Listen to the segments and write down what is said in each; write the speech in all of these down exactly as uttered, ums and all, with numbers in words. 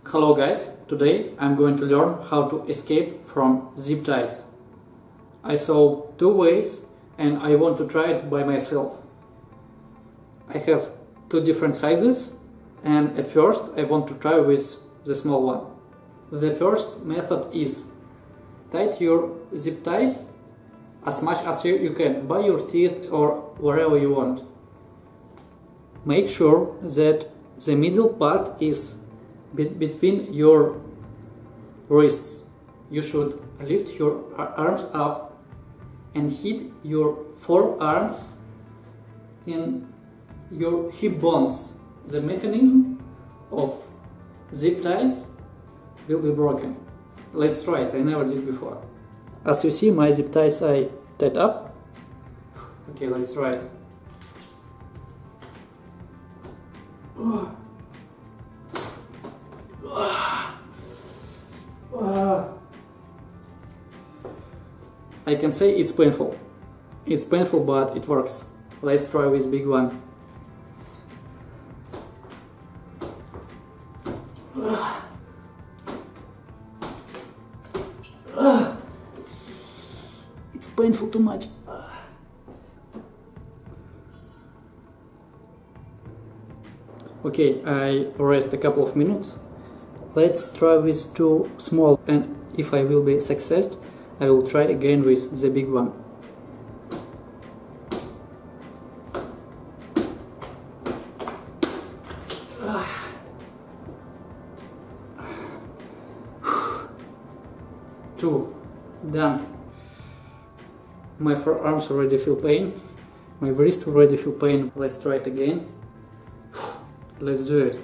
Hello guys, today I'm going to learn how to escape from zip ties. I saw two ways and I want to try it by myself. I have two different sizes and at first I want to try with the small one. The first method is tie your zip ties as much as you, you can by your teeth or wherever you want. Make sure that the middle part is be between your wrists. You should lift your arms up and hit your forearms in your hip bones. The mechanism of zip ties will be broken. Let's try it, I never did before. As you see, my zip ties are tied up. Okay, let's try it. Oh. I can say it's painful. It's painful, but it works. Let's try with big one. It's painful too much. Okay, I rest a couple of minutes. Let's try with two small, and if I will be successful, I will try again with the big one. Two, done. My forearms already feel pain, my wrist already feel pain. Let's try it again. Let's do it.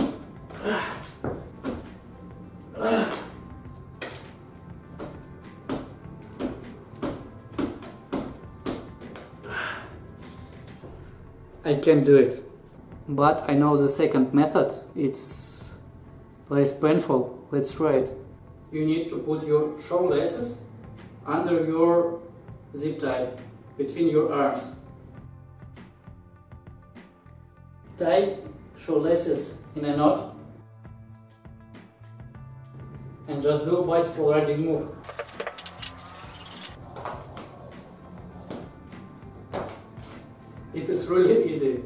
I can do it, but I know the second method. It's less painful. Let's try it. You need to put your shoelaces under your zip tie, between your arms. Tie shoelaces in a knot and just do bicycle riding move. It is really easy.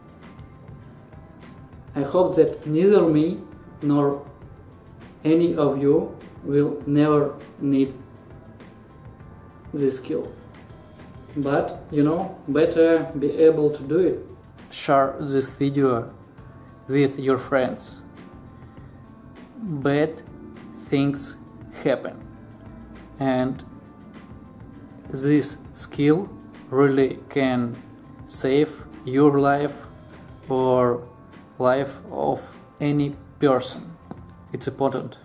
I hope that neither me nor any of you will never need this skill. But, you know, better be able to do it. Share this video with your friends. Bad things happen. And this skill really can save your life or life of any person. It's important.